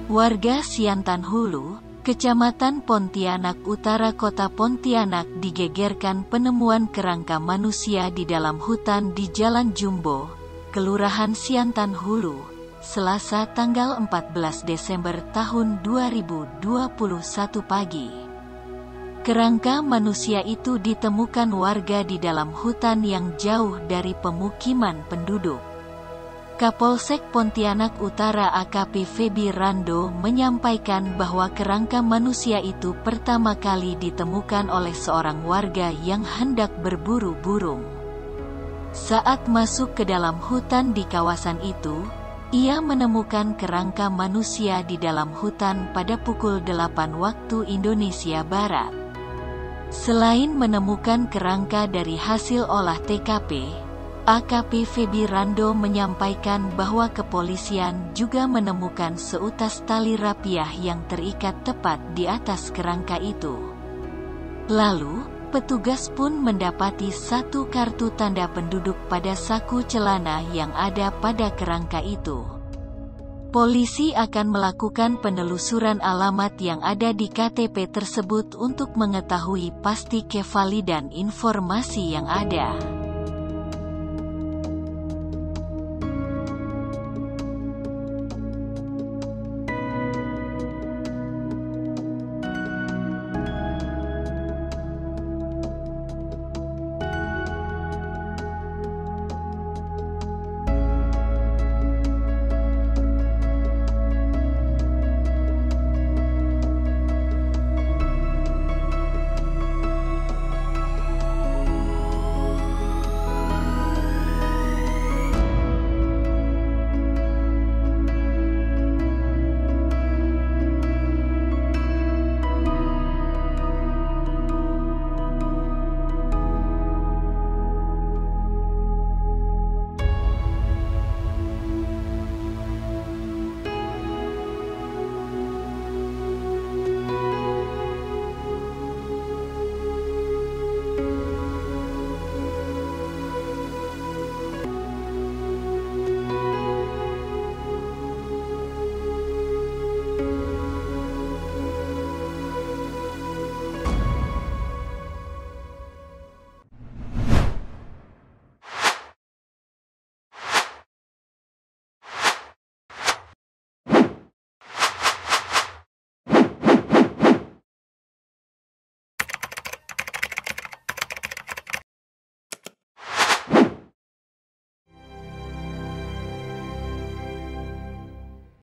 Warga Siantan Hulu, Kecamatan Pontianak Utara Kota Pontianak digegerkan penemuan kerangka manusia di dalam hutan di Jalan Jumbo, Kelurahan Siantan Hulu, Selasa tanggal 14 Desember tahun 2021 pagi. Kerangka manusia itu ditemukan warga di dalam hutan yang jauh dari pemukiman penduduk. Kapolsek Pontianak Utara AKP Feby Rando menyampaikan bahwa kerangka manusia itu pertama kali ditemukan oleh seorang warga yang hendak berburu burung. Saat masuk ke dalam hutan di kawasan itu, ia menemukan kerangka manusia di dalam hutan pada pukul 8 waktu Indonesia Barat. Selain menemukan kerangka dari hasil olah TKP, AKP Feby Rando menyampaikan bahwa kepolisian juga menemukan seutas tali rapiah yang terikat tepat di atas kerangka itu. Lalu, petugas pun mendapati satu kartu tanda penduduk pada saku celana yang ada pada kerangka itu. Polisi akan melakukan penelusuran alamat yang ada di KTP tersebut untuk mengetahui pasti kevalidan informasi yang ada.